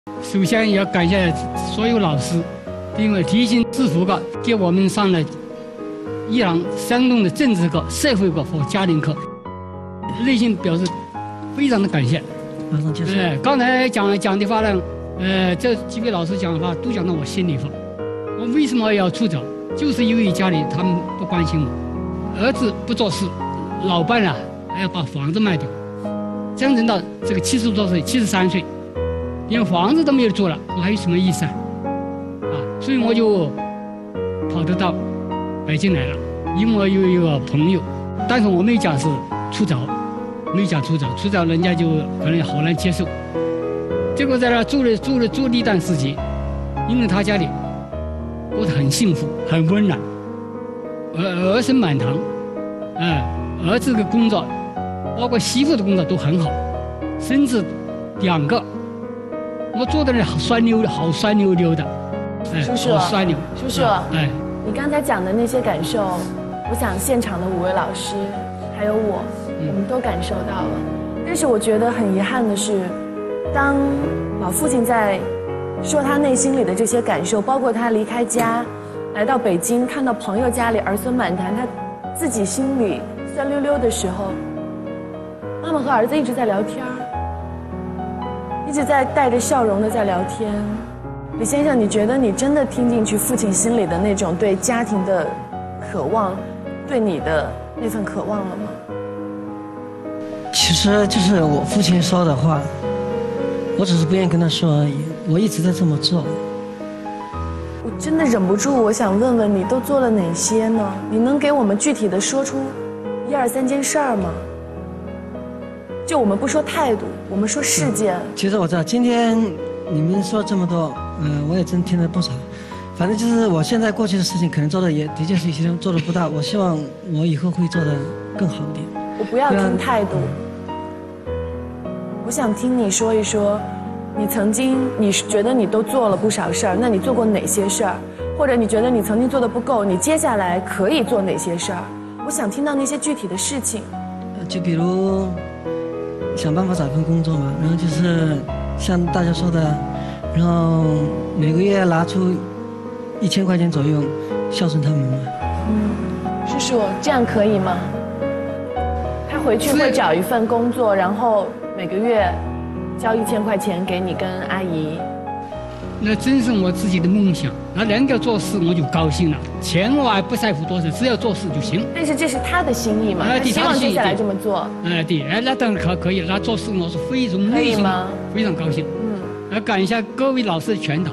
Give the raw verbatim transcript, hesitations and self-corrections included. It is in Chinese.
首先要感谢所有老师，因为提醒制服课给我们上了一堂生动的政治课、社会课和家庭课，内心表示非常的感谢。 马上结束。 呃，刚才讲讲的话呢，呃，这几位老师讲的话都讲到我心里话。我为什么要出走？就是因为家里他们不关心我，儿子不做事，老伴啊还要把房子卖掉，将人到这个七十多岁、七十三岁，连房子都没有做了，我还有什么意思啊？啊，所以我就跑得到北京来了。因为我有一个朋友，但是我没有讲是出走，没有讲出走，出走人家就可能好难接受。结果在那住了住了住了一段时间，因为他家里过得很幸福，很温暖，儿儿孙满堂，哎、嗯，儿子的工作，包括媳妇的工作都很好，甚至两个，我做的人好酸溜的，好酸溜溜的，哎， 叔叔， 好酸溜， 叔叔， 哎， 你刚才讲的那些感受，我想现场的五位老师还有我， 嗯、 我们都感受到了。但是我觉得很遗憾的是，当老父亲在说他内心里的这些感受，包括他离开家来到北京，看到朋友家里儿孙满堂，他自己心里酸溜溜的时候，妈妈和儿子一直在聊天，一直在带着笑容的在聊天。李先生，你觉得你真的听进去父亲心里的那种对家庭的渴望，对你的那份渴望了吗？ 其实就是我父亲说的话，我只是不愿意跟他说而已。我一直在这么做。 我真的忍不住，我想问问你都做了哪些呢？你能给我们具体的说出一二三件事儿吗？就我们不说态度，我们说事件。 其实我知道，今天你们说这么多，嗯、呃，我也真听了不少。反正就是我现在过去的事情，可能做的也的确是一些做的不大。我希望我以后会做的更好一点。 我不要听态度，我想听你说一说。你曾经，你觉得你都做了不少事儿，那你做过哪些事儿？或者你觉得你曾经做的不够，你接下来可以做哪些事儿？我想听到那些具体的事情。 就比如想办法找一份工作嘛，然后就是像大家说的，然后每个月拿出一千块钱左右孝顺他们嘛。 嗯，叔叔，这样可以吗？他回去会找一份工作，然后每个月交一千块钱给你跟阿姨， 那真是我自己的梦想。那能够做事我就高兴了，钱我还不在乎多少，只要做事就行。 但是这是他的心意嘛， 哎、 他希望接下来这么做。 哎，对，哎，那当然可可以，那做事我是非常可以吗？ 非常高兴。嗯，要感谢各位老师的全导。